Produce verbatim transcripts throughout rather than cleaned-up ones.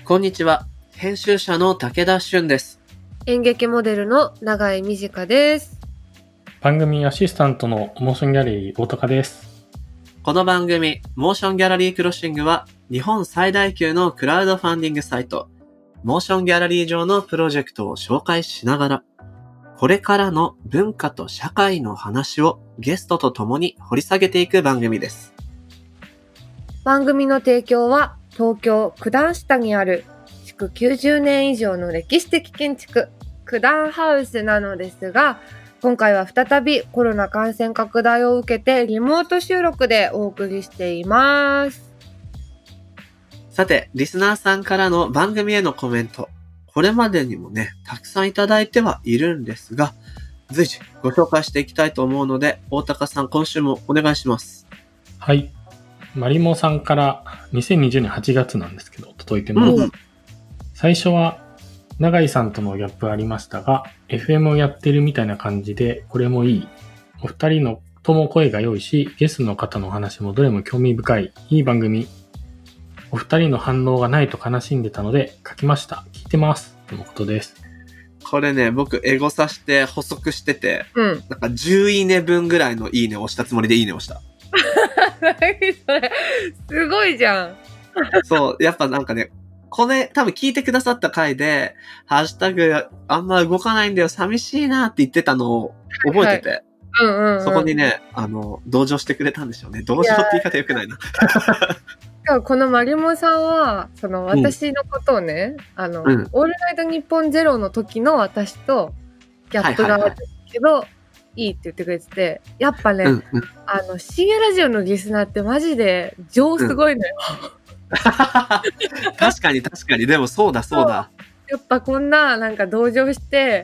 こんにちは。編集者の武田俊です。 演劇モデルの永井美智香です。 番組アシスタントのモーションギャラリー大高です。 この番組、モーションギャラリークロッシングは、日本最大級のクラウドファンディングサイト、モーションギャラリー上のプロジェクトを紹介しながら、これからの文化と社会の話をゲストと共に掘り下げていく番組です。 番組の提供は、東京九段下にある築きゅうじゅうねん以上の歴史的建築、九段ハウスなのですが、今回は再びコロナ感染拡大を受けてリモート収録でお送りしています。 さて、リスナーさんからの番組へのコメント、これまでにもね、たくさんいただいてはいるんですが、随時ご紹介していきたいと思うので、大高さん、今週もお願いします。 はい。マリモさんからにせんにじゅうねんはちがつなんですけど、届いてます。うん、最初は、永井さんとのギャップありましたが、エフエム をやってるみたいな感じで、これもいい。お二人のとも声が良いし、ゲストの方のお話もどれも興味深い、いい番組。お二人の反応がないと悲しんでたので、書きました。聞いてます。とのことです。 これね、僕、エゴサして補足してて、 うん、 なんかじゅういいね分ぐらいのいいねを押したつもりでいいねをした。 何それ、すごいじゃん。 そう、やっぱなんかね、これ多分聞いてくださった回で、ハッシュタグあんま動かないんだよ、寂しいなって言ってたのを覚えてて、はい、 うんうんうん、 そこにね、あの、同情してくれたんでしょうね。同情って言い方良くないな。 このマリモさんは、その私のことをね、うん、あの、うん、オールナイトニッポンゼロの時の私とギャップがあるんですけど、はいはいはい、いいって言ってくれてて、やっぱね、うんうん、あの、深夜ラジオのリスナーってマジで情すごいのよ。 うん、確かに確かに、でもそうだそうだ。 やっぱこんな、なんか同情して、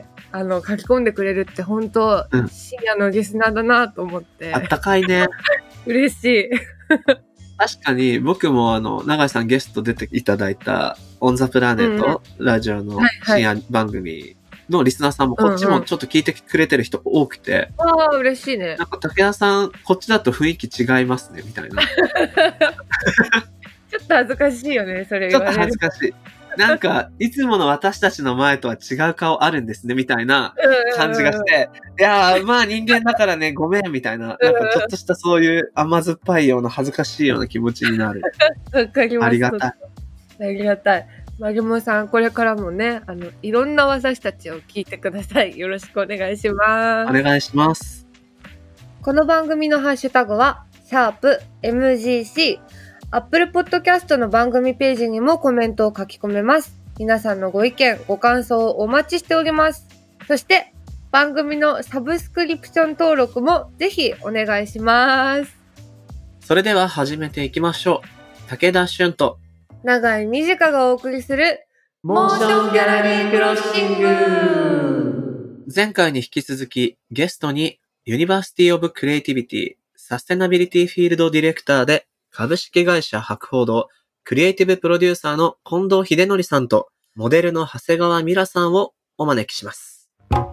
あの、書き込んでくれるって本当、うん、深夜のリスナーだなと思って。 あったかいね。 嬉しい。 確かに僕もあの、永井さんゲスト出ていただいたオンザプラネット、うん、ラジオの深夜番組のリスナーさんもこっちもちょっと聞いてくれてる人多くて。 うんうん、ああ、嬉しいね。 なんか武田さん、こっちだと雰囲気違いますね、みたいな。 ちょっと恥ずかしいよね、それ言われる。 ちょっと恥ずかしい。なんか、いつもの私たちの前とは違う顔あるんですね、みたいな感じがして、いやー、まあ人間だからね、ごめん、みたいな、なんかちょっとしたそういう甘酸っぱいような恥ずかしいような気持ちになる。 わかります。 ありがたい。 ありがたい。マリモさん、これからもね、あの、いろんな私たちを聞いてください。よろしくお願いします。 お願いします。 この番組のハッシュタグは、シャープ エムジーシー。Apple Podcast の番組ページにもコメントを書き込めます。皆さんのご意見、ご感想をお待ちしております。そして、番組のサブスクリプション登録もぜひお願いします。 それでは始めていきましょう。武田俊と永井美智香がお送りするモーションギャラリークロッシング。前回に引き続きゲストにユニバーシティオブクリエイティビティサステナビリティフィールドディレクターで株式会社博報堂クリエイティブプロデューサーの近藤秀則さんとモデルの長谷川美良さんをお招きします。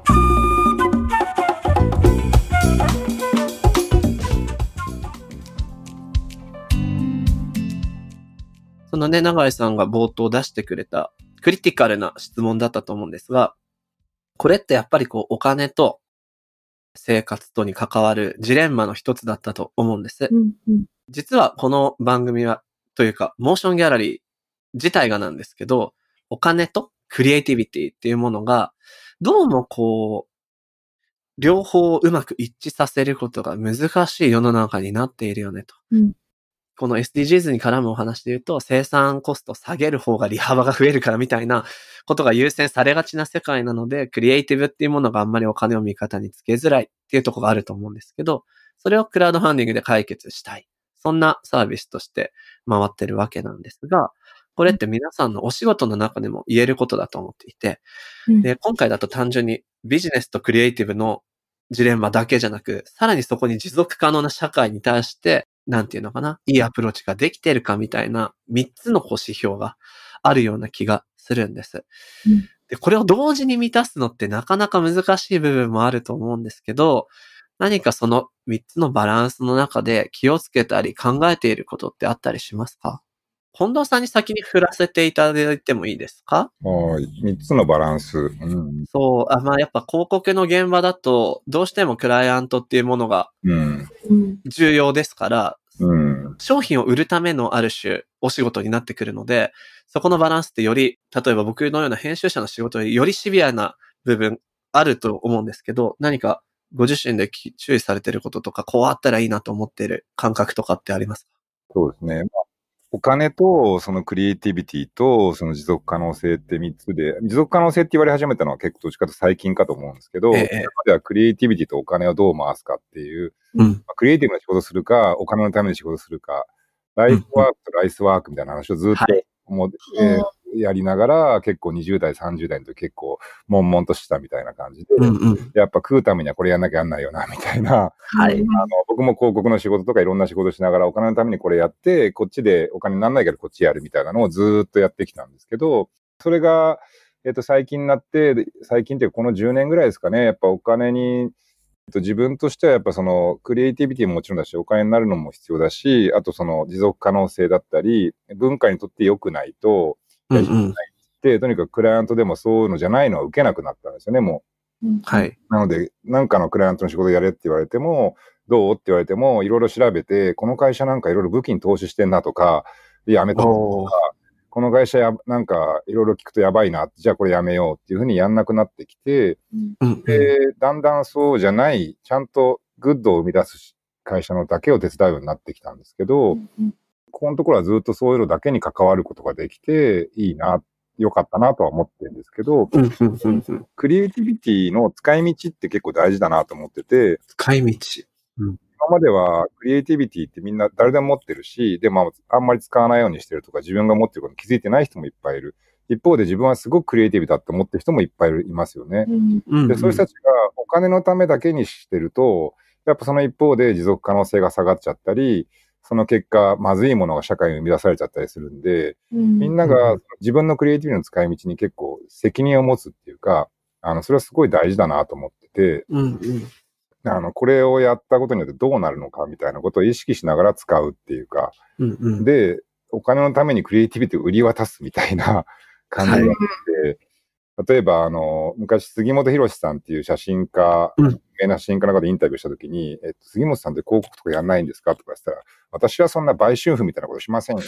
そのね、永井さんが冒頭出してくれたクリティカルな質問だったと思うんですが、これってやっぱりこうお金と生活とに関わるジレンマの一つだったと思うんです。 うんうん、 実はこの番組は、というか、モーションギャラリー自体がなんですけど、お金とクリエイティビティっていうものが、どうもこう、両方をうまく一致させることが難しい世の中になっているよねと。 うん、 この エスディージーズ に絡むお話で言うと、生産コスト下げる方が利幅が増えるからみたいなことが優先されがちな世界なので、クリエイティブっていうものがあんまりお金を味方につけづらいっていうところがあると思うんですけど、それをクラウドファンディングで解決したい。そんなサービスとして回ってるわけなんですが、これって皆さんのお仕事の中でも言えることだと思っていて、うん、で今回だと単純にビジネスとクリエイティブのジレンマだけじゃなく、さらにそこに持続可能な社会に対して、なんていうのかな、いいアプローチができているかみたいな三つのこう指標があるような気がするんです。うん、で、これを同時に満たすのってなかなか難しい部分もあると思うんですけど、何かその三つのバランスの中で気をつけたり考えていることってあったりしますか？ 近藤さんに先に振らせていただいてもいいですか？ はい。みっつのバランス。うん、 そう、あ、まあやっぱ広告の現場だと、どうしてもクライアントっていうものが重要ですから、 うん、 商品を売るためのある種お仕事になってくるので、そこのバランスってより、例えば僕のような編集者の仕事よりよりシビアな部分あると思うんですけど、何かご自身で注意されていることとか、こうあったらいいなと思っている感覚とかってありますか？ そうですね。まあ、お金と、そのクリエイティビティと、その持続可能性ってみっつで、持続可能性って言われ始めたのは結構どっちかと最近かと思うんですけど、ええ、今まではクリエイティビティとお金をどう回すかっていう、うん、まあ、クリエイティブな仕事するか、お金のために仕事するか、ライフワークとライスワークみたいな話をずっと思って、はい、えー、やりながら、結構にじゅう代、さんじゅう代の時結構、悶々としたみたいな感じで、うんうん、やっぱ食うためにはこれやんなきゃやんないよな、みたいな。はい。あの、僕も広告の仕事とかいろんな仕事しながら、お金のためにこれやって、こっちでお金にならないけどこっちやるみたいなのをずーっとやってきたんですけど、それが、えっと、最近になって、最近っていうかこのじゅうねんぐらいですかね、やっぱお金に、自分としてはやっぱそのクリエイティビティももちろんだし、お金になるのも必要だし、あとその持続可能性だったり、文化にとって良くないと、やりたくないって、とにかくクライアントでもそういうのじゃないのは受けなくなったんですよね、もう。 はい。 なので、なんかのクライアントの仕事やれって言われても、どうって言われても、いろいろ調べて、この会社なんかいろいろ武器に投資してんなとか、やめとこうとか、この会社や、なんかいろいろ聞くとやばいな、じゃあこれやめようっていうふうにやんなくなってきて、うん、で、だんだんそうじゃない、ちゃんとグッドを生み出す会社のだけを手伝うようになってきたんですけど、うん、ここのところはずっとそういうのだけに関わることができて、いいな、良かったなとは思ってるんですけど、うんうんうんうん、クリエイティビティの使い道って結構大事だなと思ってて、 使い道。 うん、今まではクリエイティビティってみんな誰でも持ってるし、でもあんまり使わないようにしてるとか、自分が持ってることに気づいてない人もいっぱいいる。一方で自分はすごくクリエイティブだって思ってる人もいっぱいいますよね。うんうん、で、そういう人たちがお金のためだけにしてると、やっぱその一方で持続可能性が下がっちゃったり、その結果、まずいものが社会に生み出されちゃったりするんで、うん、みんなが自分のクリエイティブの使い道に結構責任を持つっていうか、あの、それはすごい大事だなと思ってて、うんうん、あの、これをやったことによってどうなるのかみたいなことを意識しながら使うっていうか、うんうん、で、お金のためにクリエイティビティを売り渡すみたいな感じがあって、はい、例えば、あの、昔、杉本博さんっていう写真家、有名な写真家の方でインタビューしたときに、えっと、杉本さんって広告とかやんないんですかとか言ったら、私はそんな売春婦みたいなことしませんよ。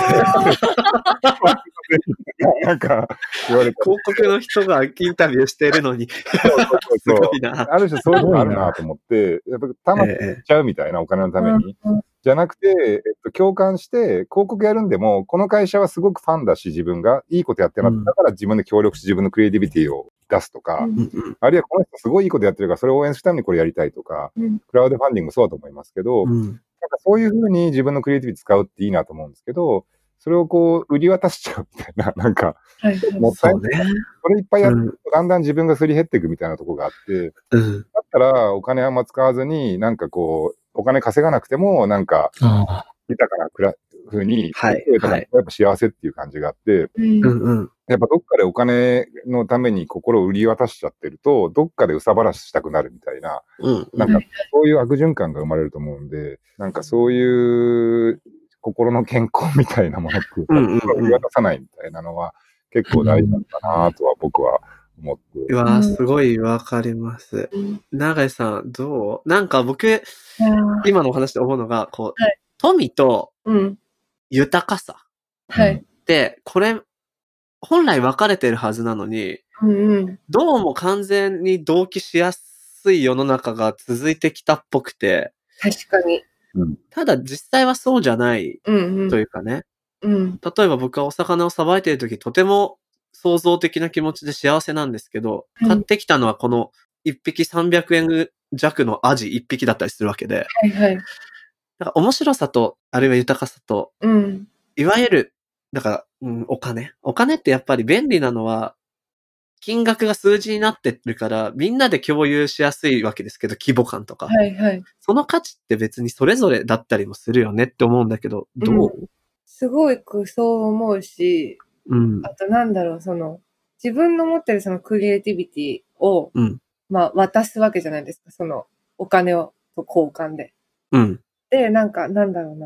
なんか、言われて。 広告の人がインタビューしてるのに。そうそうそうそう。ある種そういうのがあるなと思って、やっぱ玉取っちゃうみたいな、お金のために。じゃなくて、えっと、共感して、広告やるんでも、この会社はすごくファンだし、自分がいいことやってるな、うん、だから自分で協力して自分のクリエイティビティを出すとか、うん、あるいはこの人すごいいいことやってるから、それを応援するためにこれやりたいとか、うん、クラウドファンディングもそうだと思いますけど、うん、なんかそういうふうに自分のクリエイティビティ使うっていいなと思うんですけど、それをこう、売り渡しちゃうみたいな、なんか、はい、もったいない。ね、それいっぱいやると、だんだん自分がすり減っていくみたいなところがあって、うん、だったらお金あんま使わずに、なんかこう、お金稼がなくても、なんか、豊かなくら風に、はい、はい、やっぱ幸せっていう感じがあって、うんうん、やっぱどっかでお金のために心を売り渡しちゃってると、どっかで憂さ晴らししたくなるみたいな、うん、なんかそういう悪循環が生まれると思うんで、なんかそういう心の健康みたいなものっていうか、売り渡さないみたいなのは結構大事なんだなとは僕は思って。 うわー、すごいわかります。永井さん、どう？なんか僕、今のお話で思うのが、こう、はい、富と豊かさ。はい。で、これ、本来分かれてるはずなのに、うんうん、どうも完全に同期しやすい世の中が続いてきたっぽくて。 確かに。 ただ実際はそうじゃないというかね。うんうん、例えば僕はお魚をさばいているとき、とても創造的な気持ちで幸せなんですけど、うん、買ってきたのはこのいっぴきさんびゃくえん弱のアジいっぴきだったりするわけで。はいはい。だから面白さと、あるいは豊かさと、うん、いわゆる、だから、うん、お金。お金ってやっぱり便利なのは、金額が数字になってるから、みんなで共有しやすいわけですけど、規模感とか。はいはい。その価値って別にそれぞれだったりもするよねって思うんだけど、どう？ うん、すごくそう思うし、うん、あとなんだろう、その、自分の持ってるそのクリエイティビティを、うん、まあ渡すわけじゃないですか、その、お金を交換で。うん。で、なんか、なんだろうな。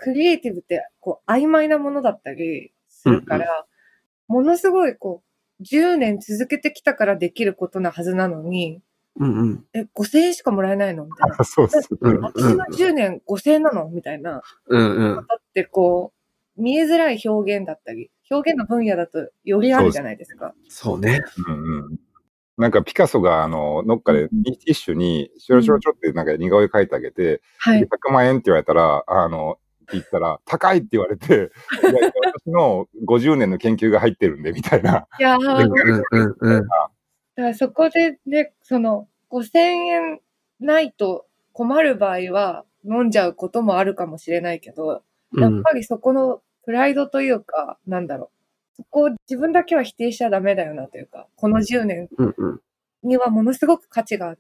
クリエイティブってこう曖昧なものだったりするから、うんうん、ものすごいこうじゅうねん続けてきたからできることなはずなのに、 うんうん、 え、ごせんえんしかもらえないのみたいな。 そうそう。 私のじゅうねんごせんえんなのみたいな。 うんうん。 だってこう、見えづらい表現だったり、表現の分野だとよりあるじゃないですか。 そうね。 うんうん。なんかピカソがあの、どっかでティッシュにちょろちょろちょってなんか似顔絵描いてあげて、はい、ひゃくまんえんって言われたら、あの、って言ったら、高いって言われて、いや私のごじゅうねんの研究が入ってるんで、みたいな。 いやー、 うんうんうん。 だからそこでね、その、ごせんえんないと困る場合は飲んじゃうこともあるかもしれないけど、やっぱりそこのプライドというか、うん、なんだろう。そこを自分だけは否定しちゃダメだよなというか、このじゅうねんにはものすごく価値があって、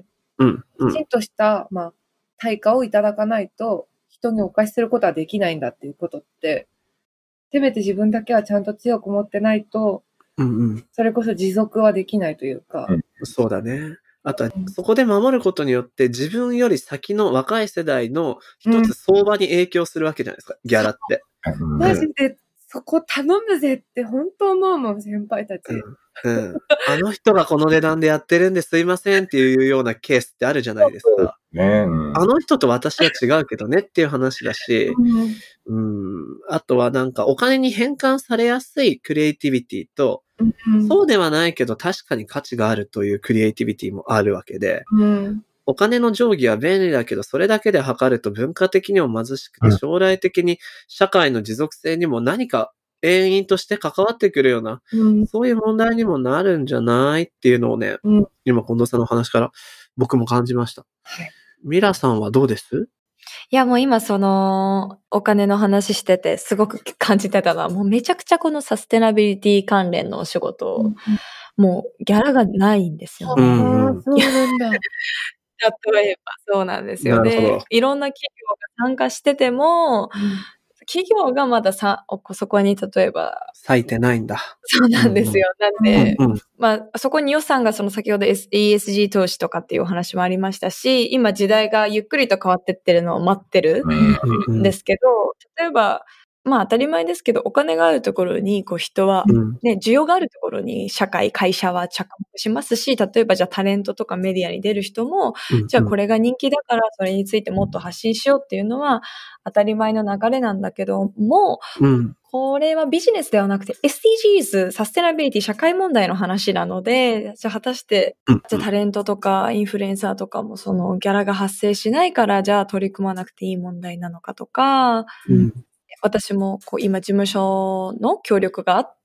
うんうん、 きちんとした、まあ、対価をいただかないと、人にお貸しすることはできないんだっていうことって、せめて自分だけはちゃんと強く持ってないと、 うんうん、 それこそ持続はできないというか。 うん、そうだね。あとは、そこで守ることによって、自分より先の若い世代の一つ相場に影響するわけじゃないですか、うん、ギャラって。 マジで、そこ頼むぜって本当思うもん、先輩たち。 うんうん、あの人がこの値段でやってるんですいませんっていうようなケースってあるじゃないですか。 ねうん、 あの人と私は違うけどねっていう話だし、うん、あとはなんかお金に変換されやすいクリエイティビティと、うん、そうではないけど確かに価値があるというクリエイティビティもあるわけで、うん、お金の定規は便利だけどそれだけで測ると文化的にも貧しくて将来的に社会の持続性にも何か永遠として関わってくるような、うん、そういう問題にもなるんじゃないっていうのをね、うん、今近藤さんの話から僕も感じました。はい、ミラさんはどうです？ いやもう今そのお金の話しててすごく感じてたのはもうめちゃくちゃこのサステナビリティ関連のお仕事、うん、もうギャラがないんですよね。 うん、そうなんだ。 例えばそうなんですよね。いろんな企業が参加してても、うん企業がまださ、そこに例えば。 割いてないんだ。 そうなんですよ。うんうん、なんで、うんうん、まあ、そこに予算がその先ほど イーエスジー 投資とかっていうお話もありましたし、今時代がゆっくりと変わってってるのを待ってるんですけど、例えば、まあ当たり前ですけど、お金があるところに、こう人は、ね、需要があるところに社会、会社は着目しますし、例えばじゃあタレントとかメディアに出る人も、うんうん、じゃあこれが人気だからそれについてもっと発信しようっていうのは当たり前の流れなんだけども、うん、これはビジネスではなくて エスディージーズ、サステナビリティ、社会問題の話なので、じゃあ果たして、じゃあタレントとかインフルエンサーとかもそのギャラが発生しないからじゃあ取り組まなくていい問題なのかとか、うん私もこう今事務所の協力があって、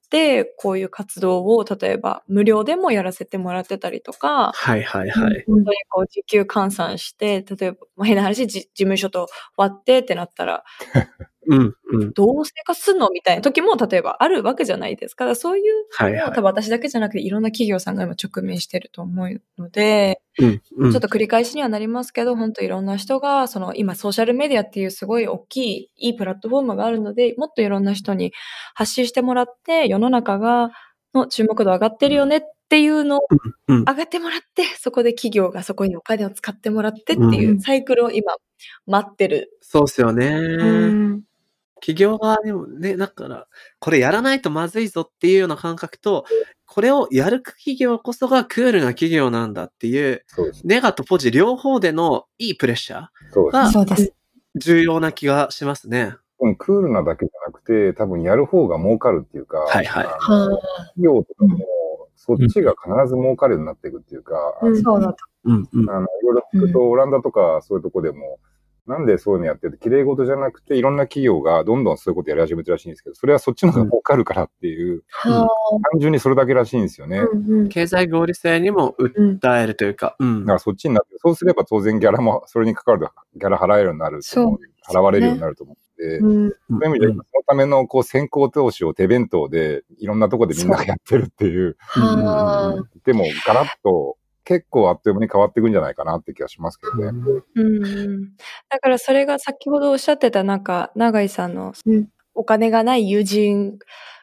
こういう活動を例えば無料でもやらせてもらってたりとか、 はいはいはい。 本当にこう時給換算して、例えば、まあ、変な話、事務所と割ってってなったら、 うんうん、 どう生活すんのみたいな時も例えばあるわけじゃないですか。だからそういうのを、はいはい、多分私だけじゃなくていろんな企業さんが今直面してると思うので、うんうん、ちょっと繰り返しにはなりますけど、本当いろんな人が、その今ソーシャルメディアっていうすごい大きいいいプラットフォームがあるので、もっといろんな人に発信してもらって、世の中がの注目度上がってるよねっていうのを上がってもらって、そこで企業がそこにお金を使ってもらってっていうサイクルを今待ってる。 そうですよね。うん企業側にもね、だから、これやらないとまずいぞっていうような感覚と、これをやる企業こそがクールな企業なんだっていう、ネガとポジ両方でのいいプレッシャーが重要な気がしますね。 うん、クールなだけじゃなくて、多分やる方が儲かるっていうか、 はいはい、 企業とかもそっちが必ず儲かるようになっていくっていうか、 うん、そうだと。 うんうん、あのいろいろ聞くと、オランダとかそういうとこでも、なんでそういうのやってて、綺麗事じゃなくて、いろんな企業がどんどんそういうことやり始めてるらしいんですけど、それはそっちの方が儲かるからっていう、うん、単純にそれだけらしいんですよね。 うんうん、経済合理性にも訴えるというか、うん、 だからそっちになって、そうすれば当然ギャラも、それにかかるギャラ払えるようになると思う、払われるようになると思って、そういう意味で、そのためのこう先行投資を手弁当で、いろんなところでみんながやってるっていう。でも、ガラッと、結構あっという間に変わっていくんじゃないかなって気がしますけどね。 うん、だからそれが先ほどおっしゃってたなんか、永井さんのお金がない友人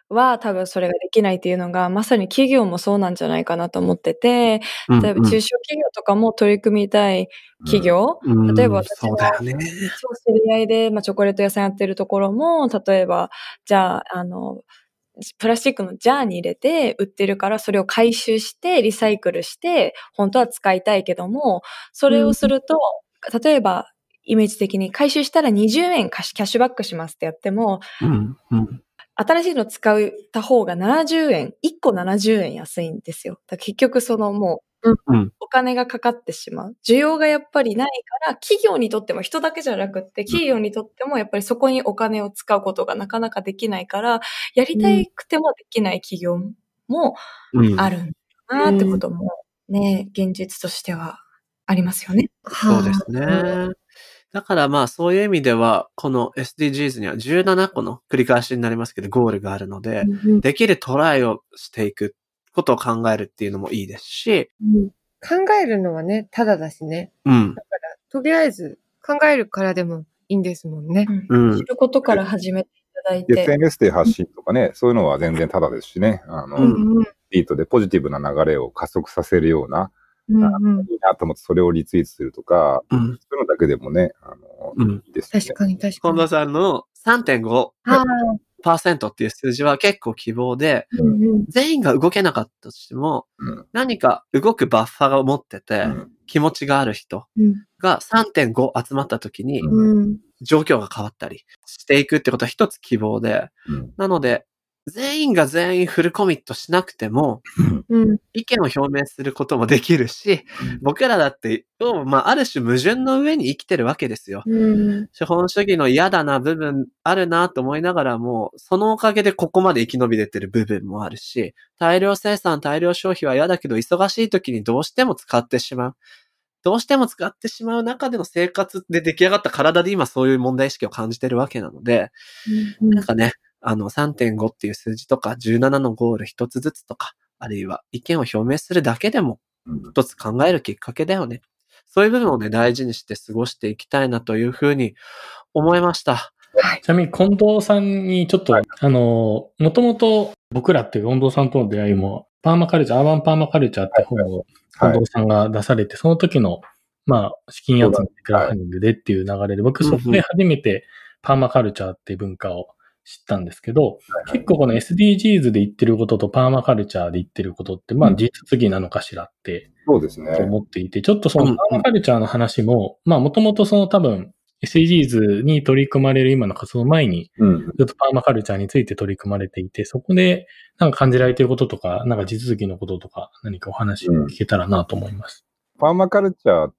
は多分それができないっていうのが、まさに企業もそうなんじゃないかなと思ってて、例えば中小企業とかも取り組みたい企業、 うんうん、 例えば私そうだよね。 そう知り合いで、まあ、チョコレート屋さんやってるところも、例えば、じゃあ、あの、プラスチックのジャーに入れて売ってるから、それを回収してリサイクルして、本当は使いたいけども、それをすると、うん、例えば、イメージ的に回収したらにじゅうえんキャッシュバックしますってやっても、 うんうん、 新しいの使った方がななじゅうえん、いっこななじゅうえん安いんですよ。だから結局そのもう、うん、お金がかかってしまう。需要がやっぱりないから、企業にとっても人だけじゃなくって、企業にとってもやっぱりそこにお金を使うことがなかなかできないから、やりたくてもできない企業もあるんだなってこともね、現実としてはありますよね。 そうですね。だからまあそういう意味では、この エスディージーズ にはじゅうななこの繰り返しになりますけど、ゴールがあるので、うん、できるトライをしていくことを考えるっていうのもいいですし、 うん、考えるのはね、ただだしね。 うん。 だから、とりあえず考えるからでもいいんですもんね。 うん。知ることから始めていただいて。 エスエヌエス で発信とかね、そういうのは全然ただですしね。あの、うんうん、リートでポジティブな流れを加速させるような、うんうん、いいなと思ってそれをリツイートするとか、うん、そういうのだけでもね、あの、うん、いいですね。 確かに確かに。 近藤さんの さんてんごパーセント っていう数字は結構希望で、うんうん、全員が動けなかったとしても、うん、何か動くバッファーを持ってて、うん、気持ちがある人が さんてんご 集まった時に、うん、状況が変わったりしていくってことは一つ希望で、うん、なので、全員が全員フルコミットしなくても、うん、意見を表明することもできるし、うん、僕らだって、まあ、ある種矛盾の上に生きてるわけですよ。うん、資本主義の嫌だな部分あるなと思いながらも、そのおかげでここまで生き延びれてる部分もあるし、大量生産、大量消費は嫌だけど、忙しい時にどうしても使ってしまう。どうしても使ってしまう中での生活で出来上がった体で今そういう問題意識を感じてるわけなので、うん、なんかね、あの さんてんご っていう数字とかじゅうななのゴール一つずつとか、あるいは意見を表明するだけでも一つ考えるきっかけだよね。そういう部分をね、大事にして過ごしていきたいなというふうに思いました。 はい、ちなみに近藤さんにちょっと、はい、あの、もともと僕らっていう近藤さんとの出会いも、パーマカルチャー、アーバンパーマカルチャーって本を近藤さんが出されて、はい、その時の、まあ、資金集めてクラウドファンディングでっていう流れで、僕そこで初めてパーマカルチャーっていう文化を知ったんですけど、結構この エスディージーズ で言ってることとパーマカルチャーで言ってることって、まあ実次なのかしらって、 そうですね。 と思っていて、ちょっとそのパーマカルチャーの話も、まあもともとその多分 エスディージーズ に取り組まれる今の活動前に、ずっとパーマカルチャーについて取り組まれていて、そこでなんか感じられていることとか、なんか地続きのこととか、何かお話を聞けたらなと思います。 うん、パーマカルチャーって、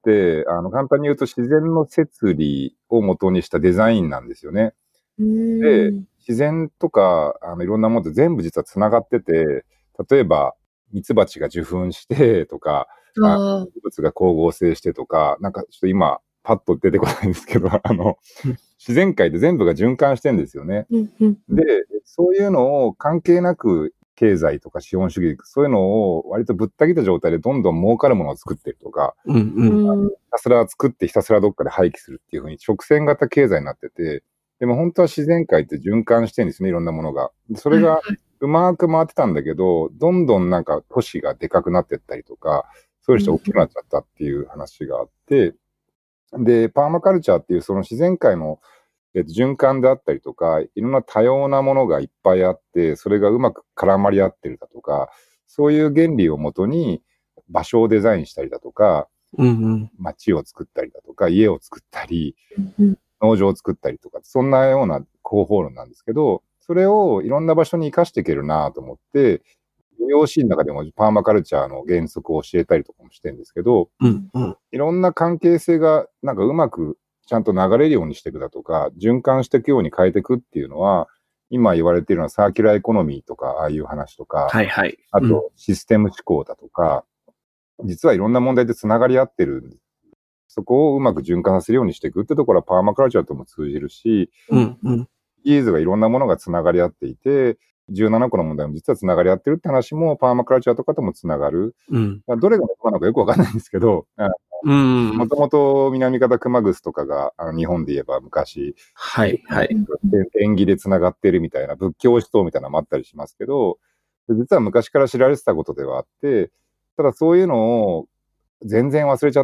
あの、簡単に言うと自然の摂理を元にしたデザインなんですよね。で、自然とか、あの、いろんなものって全部実は繋がってて、例えば、ミツバチが受粉してとか、植物が光合成してとか、なんかちょっと今、パッと出てこないんですけど、あの、自然界で全部が循環してんですよね。で、そういうのを関係なく、経済とか資本主義、そういうのを割とぶった切った状態でどんどん儲かるものを作ってるとか、うんうん、ひたすら作ってひたすらどっかで廃棄するっていう風に直線型経済になってて、でも本当は自然界って循環してるんですね、いろんなものが。それがうまく回ってたんだけど、どんどんなんか都市がでかくなってったりとか、そういう人大きくなっちゃったっていう話があって、で、パーマカルチャーっていうその自然界の、えっと、循環であったりとか、いろんな多様なものがいっぱいあって、それがうまく絡まり合ってるだとか、そういう原理をもとに場所をデザインしたりだとか、うんうん、街を作ったりだとか、家を作ったり、うんうん、農場を作ったりとか、そんなような方法論なんですけど、それをいろんな場所に活かしていけるなと思って、医療シーンの中でもパーマカルチャーの原則を教えたりとかもしてるんですけど、うんうん、いろんな関係性がなんかうまくちゃんと流れるようにしていくだとか、循環していくように変えていくっていうのは、今言われているのはサーキュラーエコノミーとか、ああいう話とか、 はいはい、 あとシステム思考だとか、うん、実はいろんな問題でつながり合ってるんです。そこをうまく循環させるようにしていくってところはパーマカルチャーとも通じるし、うんうん、イーズがいろんなものがつながり合っていて、じゅうななこの問題も実はつながり合ってるって話もパーマカルチャーとかともつながる。うん、どれが元なのかよくわかんないんですけど、 もともと南方熊楠とかが、あの日本で言えば昔、 はい、はい。 縁起で繋がってるみたいな、仏教思想みたいなのもあったりしますけど、実は昔から知られてたことではあって、ただそういうのを全然忘れちゃって、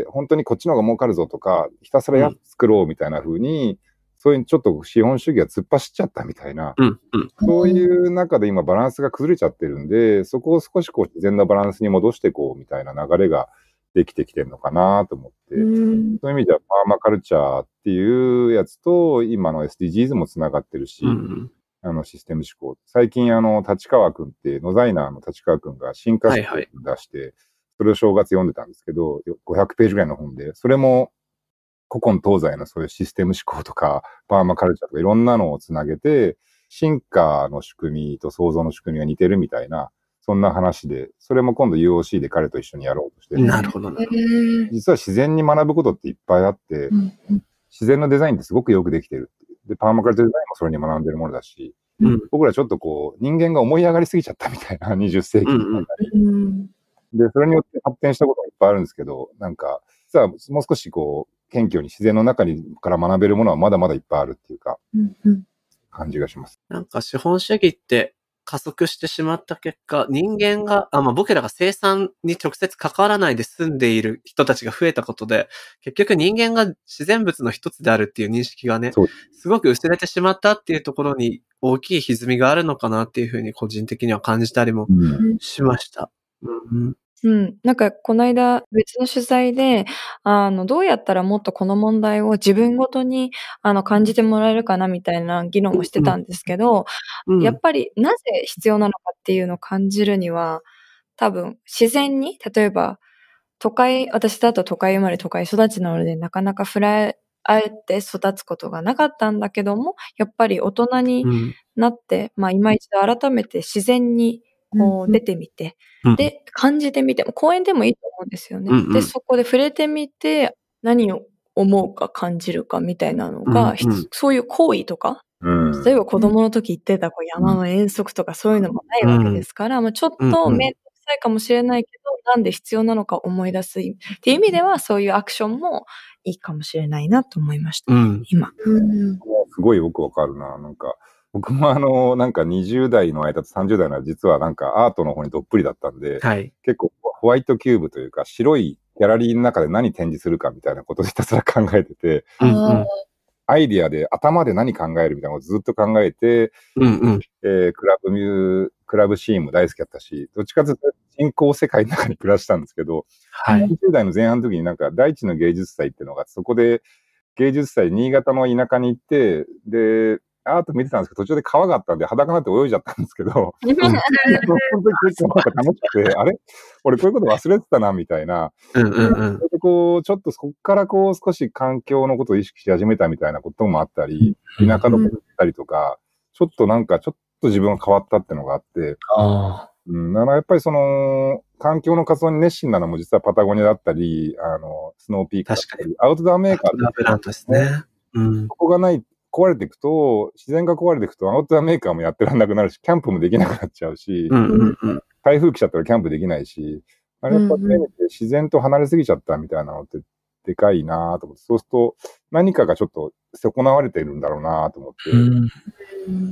本当にこっちの方が儲かるぞとか、ひたすら安く作ろうみたいな風に、うん、そういうちょっと資本主義が突っ走っちゃったみたいな、 うんうん、 そういう中で今バランスが崩れちゃってるんで、そこを少しこう自然なバランスに戻していこうみたいな流れができてきてるのかなと思って、うん、そういう意味ではパーマカルチャーっていうやつと今の エスディージーズ もつながってるし、うん、あのシステム思考。最近あの立川くんってノザイナーの立川くんが進化史を出して、はいはい、それを正月読んでたんですけど、ごひゃくページぐらいの本で、それも古今東西のそういうシステム思考とかパーマカルチャーとかいろんなのをつなげて、進化の仕組みと創造の仕組みが似てるみたいな、そんな話で、それも今度 ユーオーシー で彼と一緒にやろうとしてる。 なるほどね。 実は自然に学ぶことっていっぱいあって、うんうん、自然のデザインってすごくよくできてるっていう。で、パーマカルチャーデザインもそれに学んでるものだし、うん、僕らちょっとこう、人間が思い上がりすぎちゃったみたいな、にじゅっせいきに、うんうん。で、それによって発展したことがいっぱいあるんですけど、なんか、実はもう少しこう、謙虚に自然の中にから学べるものはまだまだいっぱいあるっていうか、うんうん、感じがします。 なんか資本主義って加速してしまった結果、人間が、あまあ、僕らが生産に直接関わらないで住んでいる人たちが増えたことで、結局人間が自然物の一つであるっていう認識がね、すごく薄れてしまったっていうところに大きい歪みがあるのかなっていうふうに個人的には感じたりもしました。うんうんうん。なんか、この間、別の取材で、あの、どうやったらもっとこの問題を自分ごとに、あの、感じてもらえるかなみたいな議論をしてたんですけど、うん、やっぱり、なぜ必要なのかっていうのを感じるには、多分、自然に、例えば、都会、私だと都会生まれ都会育ちなので、なかなか触れ合えて育つことがなかったんだけども、やっぱり大人になって、うん、まあ、今一度改めて自然に、こう出てみて、うん、で、感じてみても、公園でもいいと思うんですよね。うんうん、で、そこで触れてみて、何を思うか感じるかみたいなのが、うんうん、そういう行為とか、うん、例えば子供の時言ってたこう山の遠足とかそういうのもないわけですから、うん、まあ、ちょっと面倒くさいかもしれないけど、なんで必要なのか思い出すっていう意味では、そういうアクションもいいかもしれないなと思いました、うん、今、うん。 すごいよくわかるな、なんか。僕もあの、なんかにじゅう代の間とさんじゅう代の間、実はなんかアートの方にどっぷりだったんで、はい、結構ホワイトキューブというか白いギャラリーの中で何展示するかみたいなことでひたすら考えてて、うんうん、アイディアで頭で何考えるみたいなのをずっと考えて、うんうんえー、クラブミュー、クラブシーンも大好きだったし、どっちかというと人工世界の中に暮らしたんですけど、はい、にじゅう代の前半の時になんか大地の芸術祭っていうのが、そこで芸術祭新潟の田舎に行って、で、アート見てたんですけど、途中で川があったんで裸になって泳いじゃったんですけど、その時結構なんか楽しくて、あれ俺こういうこと忘れてたな、みたいな。うんうんうん、こうちょっとそこからこう少し環境のことを意識し始めたみたいなこともあったり、田舎のことだったりとか、ちょっとなんかちょっと自分が変わったっていうのがあって、あうん、だからやっぱりその、環境の活動に熱心なのも実はパタゴニアだったり、あの、スノーピークだったり、アウトドアメーカーアウトドアブランドですね。 うん。ここがない、壊れていくと、自然が壊れていくと、アウトドアメーカーもやってらんなくなるし、キャンプもできなくなっちゃうし、うんうんうん、台風来ちゃったらキャンプできないし、あれやっぱね、自然と離れすぎちゃったみたいなのってでかいなと思って、そうすると何かがちょっと損なわれてるんだろうなと思って、うん、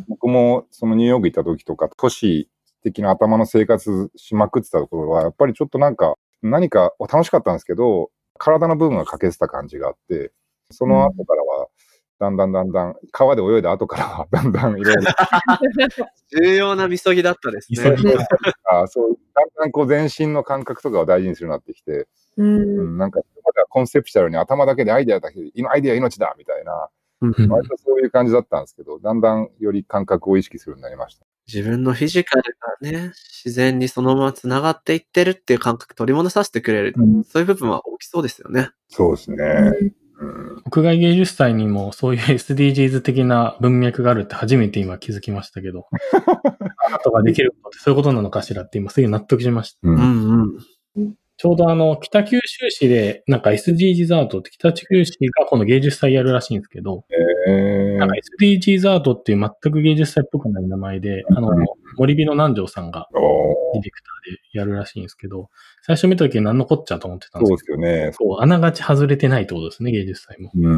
僕もそのニューヨーク行った時とか、都市的な頭の生活しまくってたところは、やっぱりちょっとなんか、何か楽しかったんですけど、体の部分が欠けてた感じがあって、その後からは、だんだんだんだん、川で泳いだ後からは、だんだんいろいろ。 重要なみそぎだったですね。 あそう、だんだんこう全身の感覚とかを大事にするようになってきて、うん、うん、なんか、それまではコンセプチュアルに頭だけでアイデアだけで、今アイデア命だみたいな、割とそういう感じだったんですけど、だんだんより感覚を意識するようになりました。 自分のフィジカルがね、自然にそのまま繋がっていってるっていう感覚取り戻させてくれる、うん、そういう部分は大きそうですよね。 そうですね。 うん、屋外芸術祭にもそういう エスディージーズ 的な文脈があるって初めて今気づきましたけど、アートができることってそういうことなのかしらって今すぐ納得しました。うんうん、ちょうどあの、北九州市でなんか エスディージーズ アートって北九州市がこの芸術祭やるらしいんですけど、えー、なんか エスディージーズ アートっていう全く芸術祭っぽくない名前で、あの、 森美の南條さんがディレクターでやるらしいんですけど、最初見た時何のこっちゃと思ってたんですけど、 そうですよね。 そう、あながち外れてないってことですね、芸術祭も。 うん。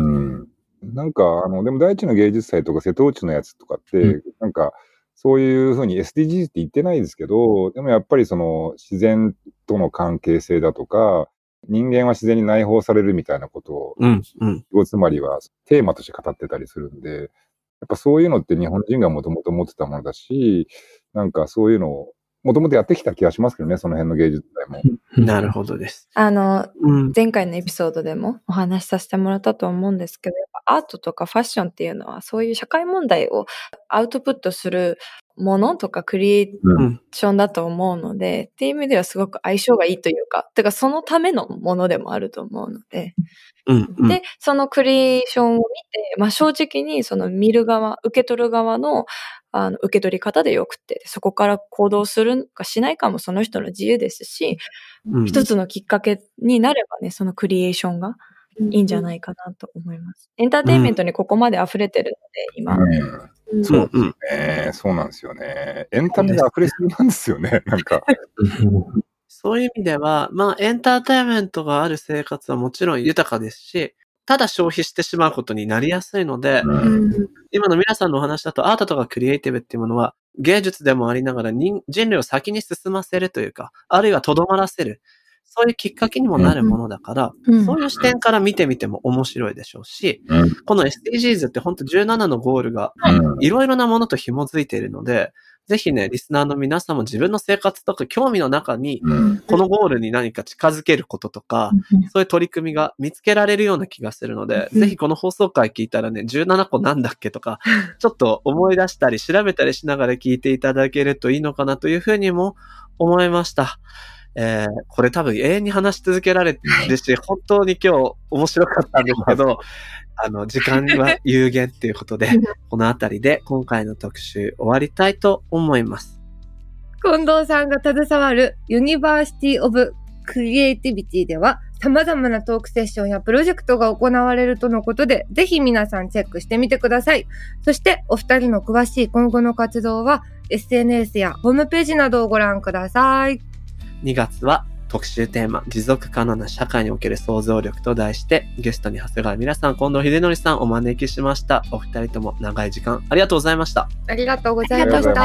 なんか、あの、でも第一の芸術祭とか瀬戸内のやつとかって、うん、なんか、そういうふうに エスディージーズ って言ってないですけど、でもやっぱりその自然との関係性だとか、人間は自然に内包されるみたいなことを、 うん、うん。 つまりはテーマとして語ってたりするんで、やっぱそういうのって日本人がもともと持ってたものだし、なんかそういうのをもともとやってきた気がしますけどね、その辺の芸術祭も。 なるほどです。 あの、うん、前回のエピソードでもお話しさせてもらったと思うんですけど、やっぱアートとかファッションっていうのはそういう社会問題をアウトプットするものとかクリエーションだと思うので、うん、っていう意味ではすごく相性がいいというか、てかそのためのものでもあると思うので、 うんうん、 で、そのクリエーションを見て、まあ正直にその見る側、受け取る側のあの受け取り方でよくて、そこから行動するかしないかもその人の自由ですし、うん、一つのきっかけになればね、そのクリエーションがいいんじゃないかなと思います。エンターテインメントにここまで溢れてるので、今。 うん、そうですね。そうなんですよね。エンタメが溢れすぎなんですよね、なんか。 そういう意味では、まあエンターテインメントがある生活はもちろん豊かですし、ただ消費してしまうことになりやすいので、うん、今の皆さんのお話だとアートとかクリエイティブっていうものは芸術でもありながら人, 人類を先に進ませるというか、あるいは留まらせる、そういうきっかけにもなるものだから、うん、そういう視点から見てみても面白いでしょうし、うん、この エスディージーズ って本当じゅうななのゴールがいろいろなものと紐づいているので、ぜひね、リスナーの皆さんも自分の生活とか興味の中に、このゴールに何か近づけることとか、そういう取り組みが見つけられるような気がするので、ぜひこの放送回聞いたらね、じゅうななこなんだっけとか、ちょっと思い出したり調べたりしながら聞いていただけるといいのかなというふうにも思いました。えー、これ多分永遠に話し続けられるし、本当に今日面白かったんですけど、あの、時間は有限っていうことで、このあたりで今回の特集終わりたいと思います。 近藤さんが携わるユニバーシティオブクリエイティビティでは様々なトークセッションやプロジェクトが行われるとのことで、ぜひ皆さんチェックしてみてください。そしてお二人の詳しい今後の活動は エスエヌエス やホームページなどをご覧ください。 にがつは特集テーマ、持続可能な社会における想像力と題して、ゲストに長谷川ミラさん、近藤秀則さんお招きしました。お二人とも長い時間ありがとうございました。 ありがとうございました。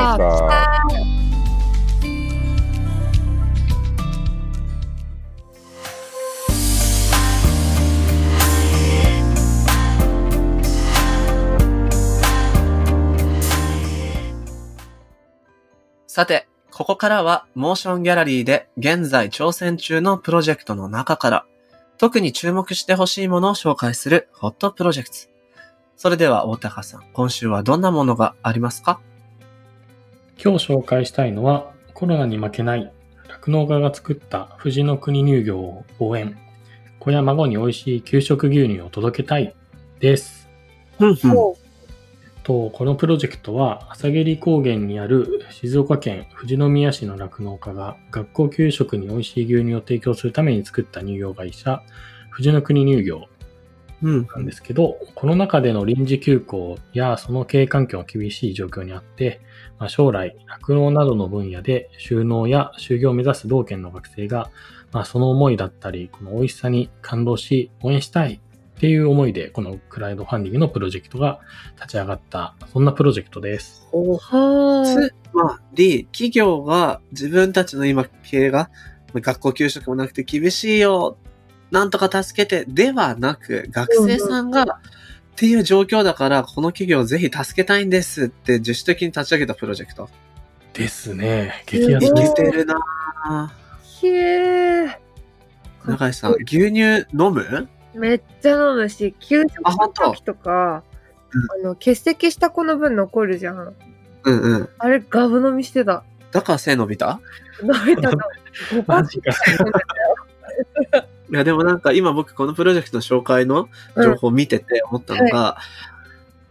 さて、ここからはモーションギャラリーで現在挑戦中のプロジェクトの中から特に注目してほしいものを紹介するホットプロジェクト。それでは大高さん、今週はどんなものがありますか？ 今日紹介したいのはコロナに負けない酪農家が作った藤の国乳業を応援。子や孫に美味しい給食牛乳を届けたいです。 うんうんとこのプロジェクトは朝霧高原にある静岡県富士宮市の酪農家が学校給食に美味しい牛乳を提供するために作った乳業会社藤の国乳業なんですけど、うん、この中での臨時休校やその経営環境が厳しい状況にあって、まあ、将来酪農などの分野で就農や就業を目指す同県の学生が、まあ、その思いだったりこの美味しさに感動し応援したいっていう思いでこのクラウドファンディングのプロジェクトが立ち上がったそんなプロジェクトです。 おつまり企業が自分たちの今経営が学校給食もなくて厳しいよなんとか助けてではなく学生さんがっていう状況だからこの企業をぜひ助けたいんですって自主的に立ち上げたプロジェクトですね。激アツいけてるなぁ。へー。 中井さん牛乳飲む？ めっちゃ飲むし、給食の時とか、あ, あの、欠席した子の分残るじゃん。 うんうん。 あれ、ガブ飲みしてた。 だから背伸びた？ 伸びたの。 マジか。 いや、でもなんか今僕このプロジェクトの紹介の情報を見てて思ったのが、うんはい、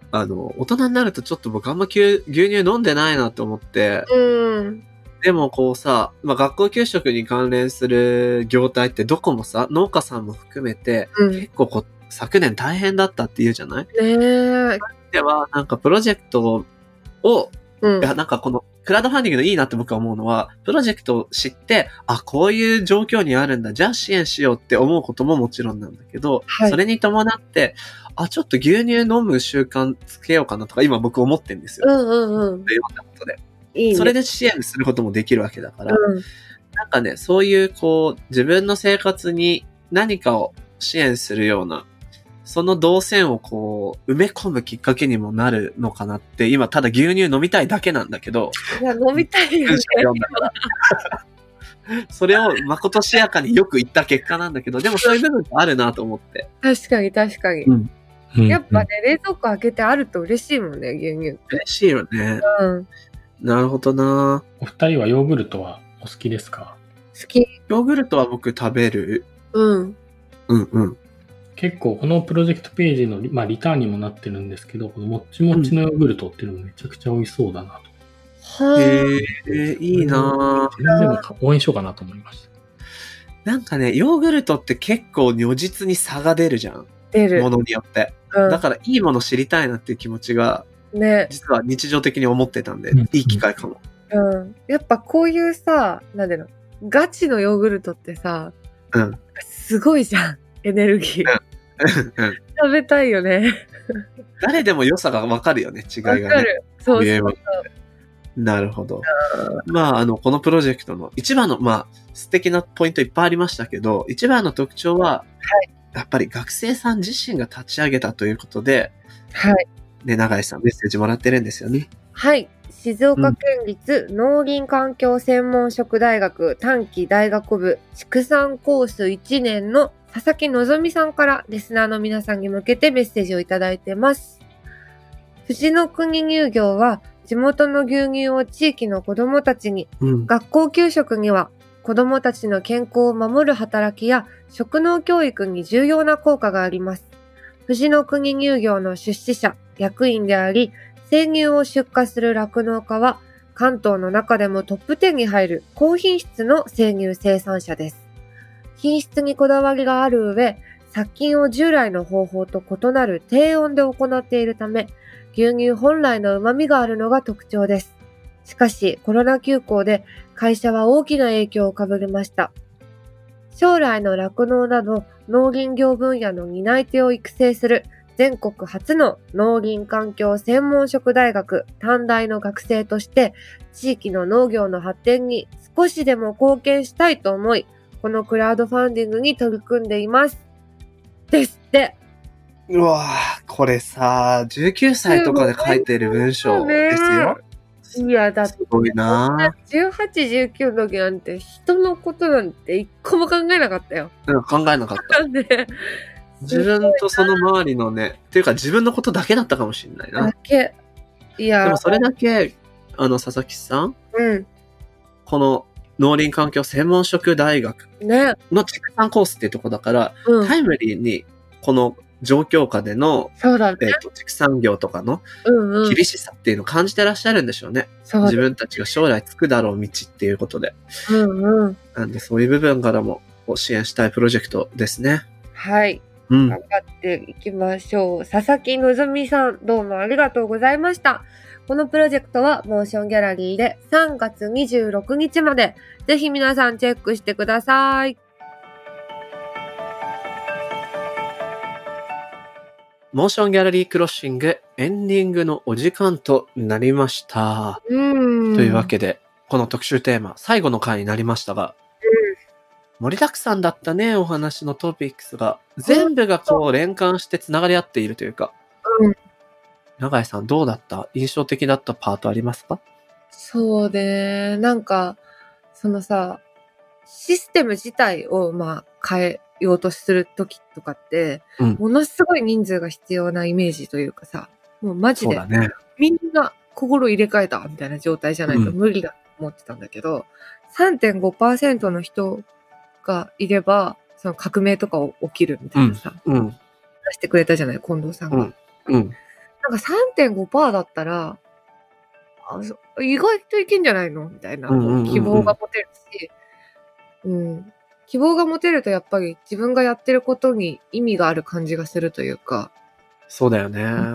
あの、大人になるとちょっと僕あんま牛乳飲んでないなと思って、 うん。 でもこうさ、まあ、学校給食に関連する業態ってどこもさ、農家さんも含めて、うん、結構こう昨年大変だったって言うじゃない？ ねえ。 では、なんかプロジェクトをうん、いや、なんかこのクラウドファンディングのいいなって僕は思うのは、プロジェクトを知って、あ、こういう状況にあるんだ、じゃあ支援しようって思うことももちろんなんだけど、はい、それに伴って、あ、ちょっと牛乳飲む習慣つけようかなとか今僕思ってるんですよ。 うんうんうん。 いろんなことで。いいね。それで支援することもできるわけだから、うん、なんかね、そういうこう、自分の生活に何かを支援するような、その動線をこう、埋め込むきっかけにもなるのかなって、今ただ牛乳飲みたいだけなんだけど。 いや、飲みたいよね。 それをまことしやかによく言った結果なんだけど、でもそういう部分があるなと思って。 確かに確かに。うんやっぱね、冷蔵庫開けてあると嬉しいもんね、牛乳って。 嬉しいよね。うん。なるほどな。 お二人はヨーグルトはお好きですか？ 好き。 ヨーグルトは僕食べる。 うん。 うんうん。 結構このプロジェクトページの、まあ、リターンにもなってるんですけど、このもっちもちのヨーグルトっていうのもめちゃくちゃ美味しそうだなと。はへえ、いいなぁ。でも応援しようかなと思いました。 なんかね、ヨーグルトって結構如実に差が出るじゃん。 出る。 ものによって。うん、だからいいもの知りたいなっていう気持ちが、 ね、 実は日常的に思ってたんで、うん、いい機会かも。 うん。やっぱこういうさ、なんだろう、ガチのヨーグルトってさ、 うん。 すごいじゃん、エネルギー。うん、食べたいよね。 誰でも良さがわかるよね、違いがね。わかる。そうそうそう。 なるほど。まあ、あの、このプロジェクトの一番の、まあ、素敵なポイントいっぱいありましたけど、一番の特徴は、はい、やっぱり学生さん自身が立ち上げたということで、 はい。 ね、永井さんメッセージもらってるんですよね。 はい。静岡県立農林環境専門職大学短期大学部畜産コースいちねんの佐々木のぞみさんからリスナーの皆さんに向けてメッセージをいただいてます。藤の国乳業は地元の牛乳を地域の子どもたちに、うん、学校給食には子どもたちの健康を守る働きや食農教育に重要な効果があります。藤の国乳業の出資者、役員であり、生乳を出荷する酪農家は関東の中でもトップじゅうに入る高品質の生乳生産者です。品質にこだわりがある上、殺菌を従来の方法と異なる低温で行っているため、牛乳本来の旨味があるのが特徴です。しかし、コロナ休校で会社は大きな影響を被りました。将来の酪農など農林業分野の担い手を育成する全国初の農林環境専門職大学短大の学生として地域の農業の発展に少しでも貢献したいと思い、このクラウドファンディングに取り組んでいます。ですって。 うわぁ、これさ、じゅうきゅうさいとかで書いてる文章ですよ。 いや、だって、 すごいなじゅうはち、じゅうきゅうの時なんて人のことなんて一個も考えなかったよ。 うん、考えなかった。ね、自分とその周りのね、っていうか自分のことだけだったかもしれないな。 だけ。いや。 でもそれだけ、あの、佐々木さん、 うん、 この農林環境専門職大学の畜産コースっていうところだから、 うん、 タイムリーにこの状況下での、 そうだね、 えっと、畜産業とかの厳しさっていうのを感じてらっしゃるんでしょうね。 うんうん、 自分たちが将来つくだろう道っていうことで。 うんうん、 なんでそういう部分からも支援したいプロジェクトですね。 はい。 うん、 頑張っていきましょう。佐々木のぞみさん、どうもありがとうございました。このプロジェクトはモーションギャラリーでさんがつにじゅうろくにちまで、ぜひ皆さんチェックしてください。 モーションギャラリークロッシングエンディングのお時間となりました。 うんというわけで、この特集テーマ、最後の回になりましたが、うん、盛りだくさんだったね、お話のトピックスが。全部がこう連関してつながり合っているというか。 うん、 永井さんどうだった？印象的だったパートありますか？ そうね。なんか、そのさ、システム自体をまあ変えようとするときとかって、うん、ものすごい人数が必要なイメージというかさ、もうマジで、 ね、 みんな心入れ替えたみたいな状態じゃないと無理だと思ってたんだけど、うん、さんてんごパーセント の人がいれば、その革命とか起きるみたいなさ、 うんうん、 出してくれたじゃない、近藤さんが。 うんうん、 なんか さんてんごパーセント だったら、あ、意外といけんじゃないのみたいな、希望が持てるし、うん。希望が持てるとやっぱり自分がやってることに意味がある感じがするというか。 そうだよね。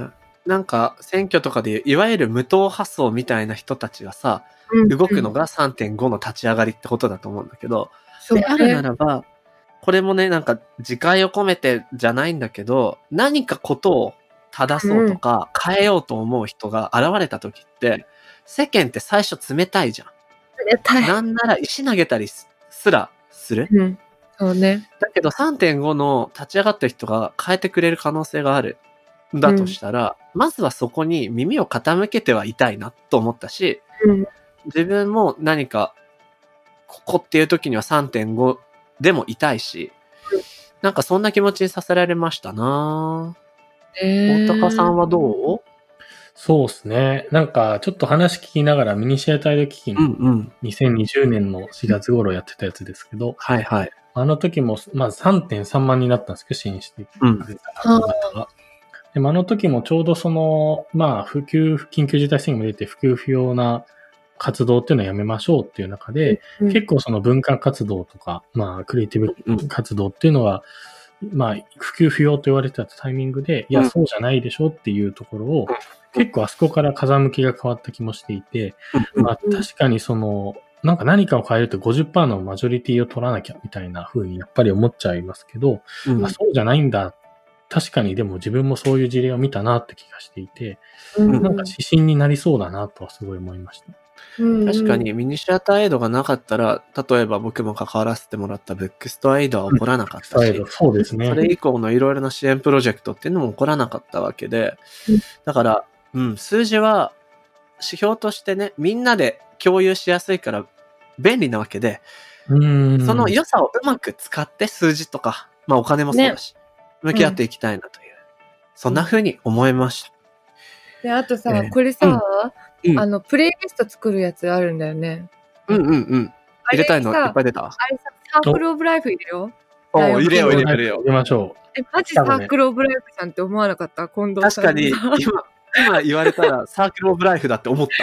なんか選挙とかでいわゆる無党派層みたいな人たちがさ、 うん動くのが さんてんご の立ち上がりってことだと思うんだけど、 そうであるならば、これもね、なんか自戒を込めてじゃないんだけど、何かことを正そうとか変えようと思う人が現れた時って、世間って最初冷たいじゃん。 冷たい。 なんなら石投げたりすらする。 うん。そうね。 だけど さんてんご の立ち上がった人が変えてくれる可能性がある。だとしたら、うん、まずはそこに耳を傾けてはいたいなと思ったし、 うん、 自分も何か、ここっていう時には さんてんご でもいたいし、うん、なんかそんな気持ちにさせられましたなぁ。大高さんはどう？ そうですね。なんかちょっと話聞きながらミニシアタイド基金、うんうん、にせんにじゅうねんのしがつ頃やってたやつですけど、 はいはい。 あの時もまず さんてんさんまんになったんですけど、支援してくれた方が。うんでもあの時もちょうどその、まあ、普及、緊急事態宣言も出て普及不要な活動っていうのをやめましょうっていう中で、うん、結構その文化活動とか、まあ、クリエイティブ活動っていうのは、うん、まあ、普及不要と言われてたタイミングで、いや、そうじゃないでしょっていうところを、結構あそこから風向きが変わった気もしていて、まあ、確かにその、なんか何かを変えると ごじゅっパーセント のマジョリティを取らなきゃみたいな風にやっぱり思っちゃいますけど、うん、あそうじゃないんだ。確かにでも自分もそういう事例を見たなって気がしていて、うん、なんか指針になりそうだなとはすごい思いました。 うん、確かにミニシアターエイドがなかったら、例えば僕も関わらせてもらったブックストアエイドは起こらなかったし、 うん、そうですね。 それ以降のいろいろな支援プロジェクトっていうのも起こらなかったわけで、うん、だから、うん、数字は指標としてね、みんなで共有しやすいから便利なわけで、 うんその良さをうまく使って数字とか、まあお金もそうだし、ね、向き合っていきたいなという、うん、そんな風に思いました。 で、あとさ、えー、これさ、うん、あの、プレイリスト作るやつあるんだよね。 うんうんうん。入れたいのいっぱい出た。 あれさ、サークルオブライフ入れよ。 おお、入れよう入れるよ。 入れましょう。 え、マジサークルオブライフさんって思わなかった近藤さん。 確かに、今、今言われたらサークルオブライフだって思った。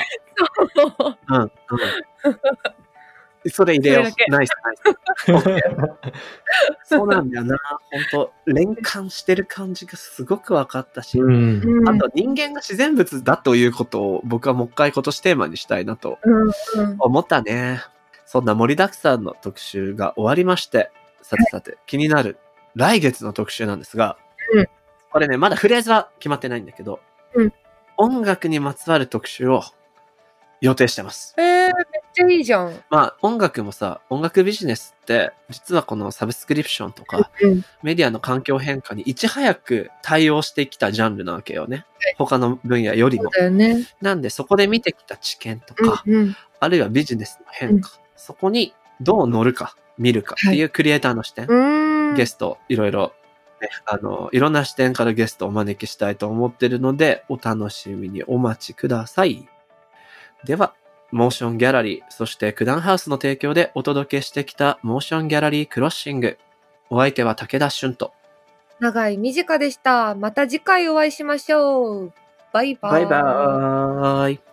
そう。うん、うん。それ入れよう。ナイスナイス。そうなんだよな。本当連関してる感じがすごく分かったし、うん、あと人間が自然物だということを僕はもう一回今年テーマにしたいなと思ったね。うんうん、そんな盛りだくさんの特集が終わりまして、さてさて、はい、気になる来月の特集なんですが、うん、これね、まだフレーズは決まってないんだけど、うん、音楽にまつわる特集を予定してます。 えー、めっちゃいいじゃん。 まあ音楽もさ、音楽ビジネスって実はこのサブスクリプションとか、うん、メディアの環境変化にいち早く対応してきたジャンルなわけよね。はい、他の分野よりも。 そうだよね。 なんでそこで見てきた知見とか、うんうん、あるいはビジネスの変化、うん、そこにどう乗るか、見るかっていうクリエイターの視点、はい、ゲストいろいろ、ね、あの、いろんな視点からゲストをお招きしたいと思ってるので、お楽しみにお待ちください。では、モーションギャラリー、そして九段ハウスの提供でお届けしてきたモーションギャラリークロッシング。お相手は武田俊と永井美智香でした。また次回お会いしましょう。バイバーイ。 バイバーイ。